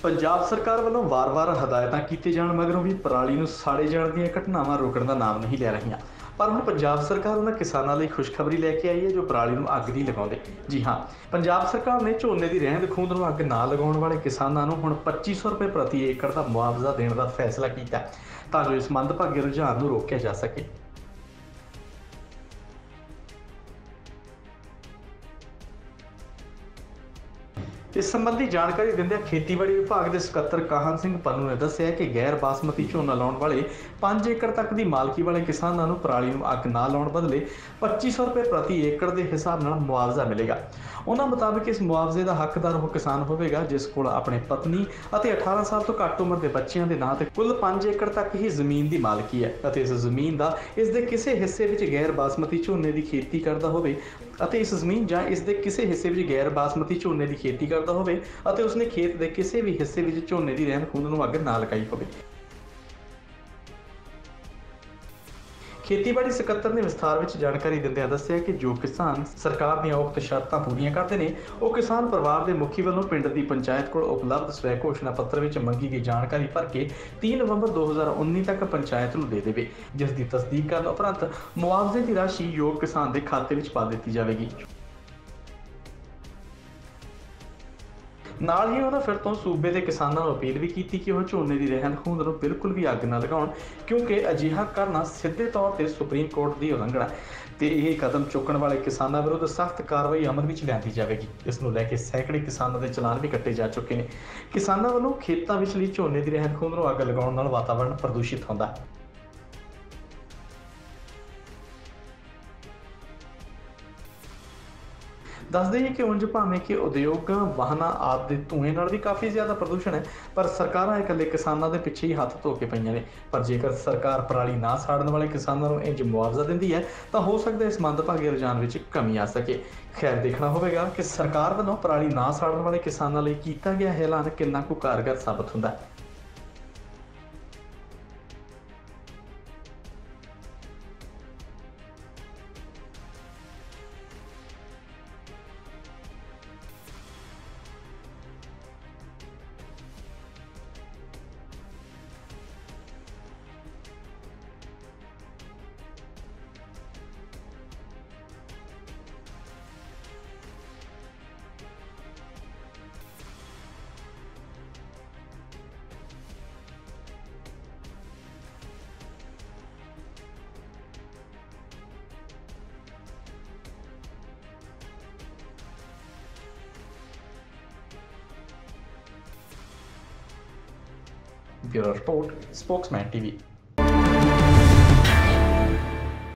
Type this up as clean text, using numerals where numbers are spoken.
ਪੰਜਾਬ ਸਰਕਾਰ ਵੱਲੋਂ ਵਾਰ-ਵਾਰ ਹਦਾਇਤਾਂ ਕੀਤੇ ਜਾਣ ਮਗਰੋਂ ਵੀ ਪਰਾਲੀ ਨੂੰ ਸਾੜੇ ਜਾਣ ਦੀਆਂ ਘਟਨਾਵਾਂ ਰੁਕਣ ਦਾ ਨਾਮ ਨਹੀਂ ਲੈ ਰਹੀਆਂ। ਪਰ ਹੁਣ ਪੰਜਾਬ ਸਰਕਾਰ ਉਹਨਾਂ ਕਿਸਾਨਾਂ ਲਈ ਖੁਸ਼ਖਬਰੀ ਲੈ ਕੇ ਆਈ ਹੈ ਜੋ ਪਰਾਲੀ ਨੂੰ ਅੱਗ ਨਹੀਂ ਲਗਾਉਂਦੇ। ਜੀ ਹਾਂ, ਪੰਜਾਬ ਸਰਕਾਰ ਨੇ ਝੋਨੇ ਦੀ ਰਹਿੰਦ ਖੂੰਹਦ ਨੂੰ ਅੱਗ ਨਾ ਲਗਾਉਣ ਵਾਲੇ ਕਿਸਾਨਾਂ ਨੂੰ ਹੁਣ 2500 ਰੁਪਏ ਪ੍ਰਤੀ ਏਕੜ ਦਾ ਮੁਆਵਜ਼ਾ ਦੇਣ ਦਾ ਫੈਸਲਾ ਕੀਤਾ ਤਾਂ ਜੋ ਇਸ ਮੰਦਭਾਗੇ ਰੁਝਾਨ ਨੂੰ ਰੋਕਿਆ ਜਾ ਸਕੇ। इस संबंधी जानकारी दिंदे खेतीबाड़ी विभाग के सकत्तर काहन सिंह पन्नू ने दस्सिया कि गैर बासमती झोना लाने वाले 5 एकड़ तक की मालकी वाले किसानों को पराली में अग ना लाने बदले 2500 रुपए प्रति एकड़ के हिसाब से मुआवजा मिलेगा। उन्होंने मुताबिक इस मुआवजे का हकदार वो किसान होगा जिस को अपने पत्नी और 18 साल तो घट उम्र के बच्चों के नाम से कुल 5 एकड़ तक ही जमीन की मालकी है। इस जमीन का इसके किसी हिस्से में गैर बासमती झोने की खेती करता हो, इस जमीन या इसके किसी हिस्से में गैर बासमती झोने की खेती करता होवे अते उसने खेत के किसी भी हिस्से में झोने की रहंद खूंहद नूं अग ना लगाई होवे। खेतीबाड़ी सकत्तर ने विस्तार में जानकारी दिंदिआं दस्सिया कि जो किसान सरकार दी उक्त शर्तां पूरीआं करते हैं वो किसान परिवार के मुखी वालों पिंड की पंचायत को उपलब्ध स्वै घोषणा पत्र में मंगी गई जानकारी भर के 3 नवंबर 2019 तक पंचायत को दे देवे, जिसकी तस्दीक करने उपरंत मुआवजे की राशि योग किसान के खाते में पा दी जाएगी। नाल ही उन्होंने फिर तो सूबे के किसानों को अपील भी की कि वह झोने की रहंद खूंहद नूं बिल्कुल भी अग न लगाउण, क्योंकि अजिहा करना सीधे तौर पर सुप्रीम कोर्ट की उलंघना है तो यह कदम चुकण वाले किसानों विरुद्ध सख्त कार्रवाई अमल में लियांदी जाएगी। इसनूं लैके सैकड़े किसानों के चलान भी कट्टे जा चुके हैं। किसानों वालों खेतों विचली झोने की रहंद खूंहद नूं अग लगाउण नाल वातावरण प्रदूषित होंदा है। दस दें कि उंज भावें कि उद्योग वाहना आदि धुएं नाल भी काफ़ी ज़्यादा प्रदूषण है, पर सरकारां इकल्ले किसानों के पिछे ही हाथ धो के पईआं ने। पर जेकर सरकार पराली ना साड़न वाले किसानों को इंज मुआवजा दिंदी है तो हो सकता है इस मंदभागे रुझान में कमी आ सके। खैर, देखना होगा कि सरकार वालों पराली ना साड़न वाले किसानों लिए किया गया ऐलान कितना कुछ कारगर साबित होंदा है। Bureau report, Spokesman TV.